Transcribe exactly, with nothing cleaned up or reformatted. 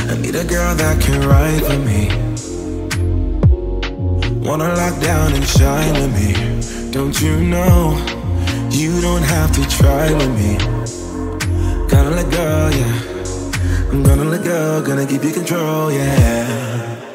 I need a girl that can ride for me. Wanna lock down and shine with me. Don't you know, you don't have to try with me. Gonna let go, yeah. I'm gonna let go, gonna keep you control, yeah.